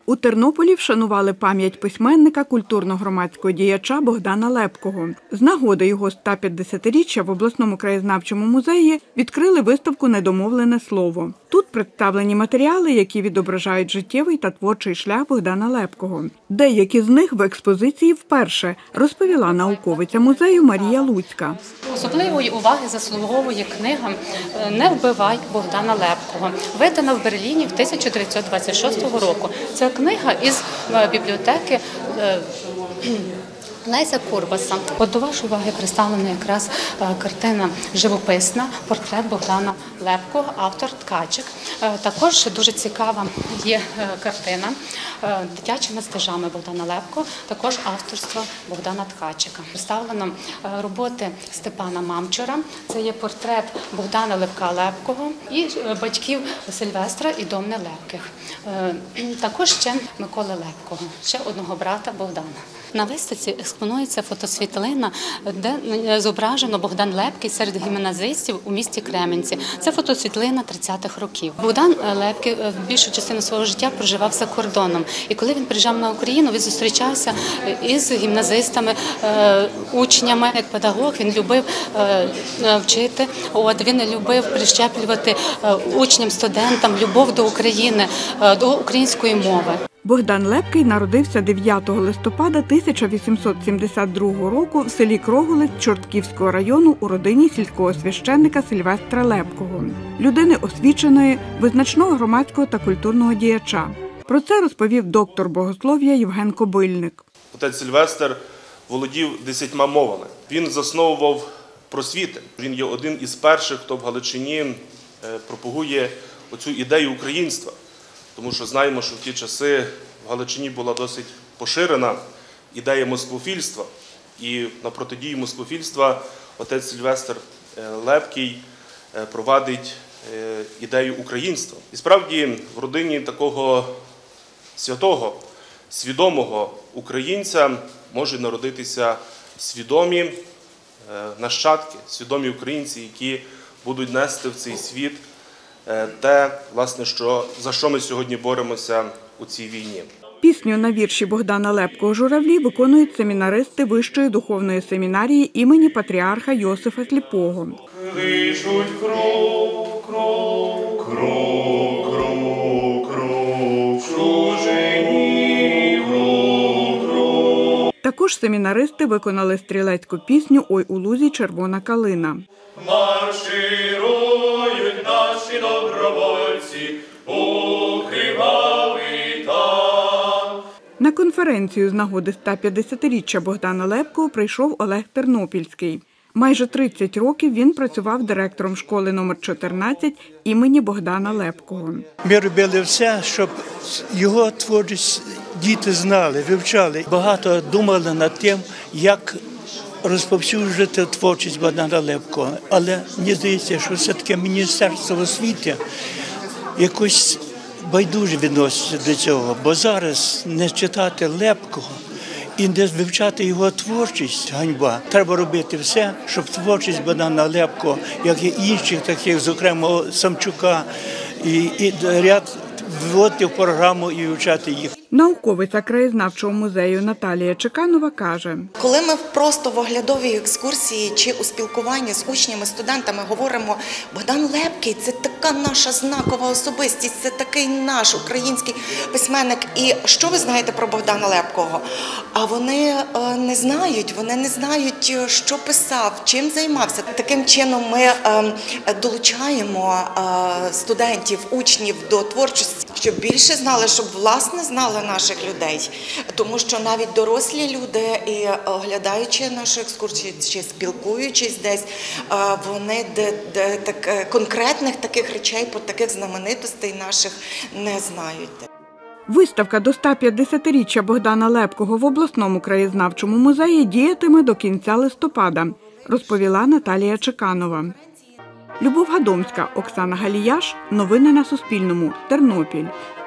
У Тернополі вшанували пам'ять письменника, культурно-громадського діяча Богдана Лепкого. З нагоди його 150-річчя в обласному краєзнавчому музеї відкрили виставку «Недомовлене слово». Тут представлені матеріали, які відображають життєвий та творчий шлях Богдана Лепкого. Деякі з них в експозиції вперше, розповіла науковиця музею Марія Луцька. Особливої уваги заслуговує книга «Не вбивай Богдана Лепкого», видана в Берліні в 1926 року. Це книга із бібліотеки Леся Курбаса. От до вашої уваги представлена якраз картина живописна, портрет Богдана Лепкого, автор Ткачик. Також дуже цікава є картина дитячими стежами Богдана Лепкого, також авторства Богдана Ткачика. Представлено роботи Степана Мамчура, це є портрет Богдана Левка Лепкого і батьків Сильвестра і Домни Лепких. Також ще Миколи Лепкого, ще одного брата Богдана. На виставці експонується фотосвітлина, де зображено Богдан Лепкий серед гімназистів у місті Кременці. Це фотосвітлина 30-х років. Богдан Лепкий більшу частину свого життя проживав за кордоном. І коли він приїжджав на Україну, він зустрічався із гімназистами, учнями. Як педагог він любив вчити, він любив прищеплювати учням, студентам любов до України, до української мови. Богдан Лепкий народився 9 листопада 1872 року в селі Крогулець Чортківського району у родині сільського священника Сильвестра Лепкого. Людини освіченої, визначного громадського та культурного діяча. Про це розповів доктор богослов'я Євген Кобильник. Отець Сильвестр володів 10 мовами. Він засновував просвіти. Він є один із перших, хто в Галичині пропагує оцю ідею українства. Тому що знаємо, що в ті часи в Галичині була досить поширена ідея москвофільства. І на протидії москвофільства отець Сильвестр Лепкий провадить ідею українства. І справді в родині такого святого, свідомого українця можуть народитися свідомі нащадки, свідомі українці, які будуть нести в цей світ те, власне, за що ми сьогодні боремося у цій війні. Пісню на вірші Богдана Лепкого «Журавлі» виконують семінаристи Вищої духовної семінарії імені патріарха Йосифа Сліпого. Лишуть кров, кров, кров, кров, кров, в чужині кров, кров. Також семінаристи виконали стрілецьку пісню «Ой у лузі червона калина». Марширують наші добровольці у кривавий там. На конференцію з нагоди 150-річчя Богдана Лепкого прийшов Олег Тернопільський. Майже 30 років він працював директором школи номер 14 імені Богдана Лепкого. Ми робили все, щоб його творчість діти знали, вивчали. Багато думали над тим, як розповсюджувати творчість Богдана Лепкого. Але мені здається, що все-таки Міністерство освіти якось байдуже відноситься до цього. Бо зараз не читати Лепкого і не вивчати його творчість – ганьба. Треба робити все, щоб творчість Богдана Лепкого, як і інших таких, зокрема Самчука, і ряд вводити в програму і вивчати їх. Науковиця краєзнавчого музею Наталія Чеканова каже: коли ми просто в оглядовій екскурсії чи у спілкуванні з учнями, студентами говоримо, Богдан Лепкий – це така наша знакова особистість, це такий наш український письменник. І що ви знаєте про Богдана Лепкого? А вони не знають, що писав, чим займався. Таким чином ми долучаємо студентів, учнів до творчості, щоб більше знали, щоб власне знали наших людей. Тому що навіть дорослі люди, і оглядаючи нашу екскурсію, чи спілкуючись десь, вони конкретних таких речей, про таких знаменитостей наших не знають. Виставка до 150-річчя Богдана Лепкого в обласному краєзнавчому музеї діятиме до кінця листопада, розповіла Наталія Чеканова. Любов Гадомська, Оксана Галіяш. Новини на Суспільному. Тернопіль.